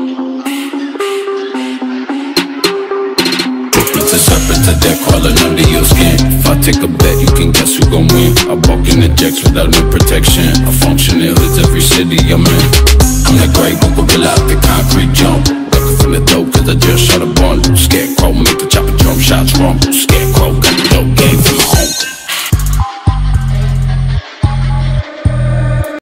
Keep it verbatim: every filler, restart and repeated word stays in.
It's a serpent to death crawling under your skin. If I take a bet, you can guess who gon' win. I walk in the jacks without no protection. I function in hoods every city I'm in. I'm that great one gorilla out the concrete jump. Ducking from the dope cause I just shot a ball. Scarecrow make the chopper drum shots rumble. Scarecrow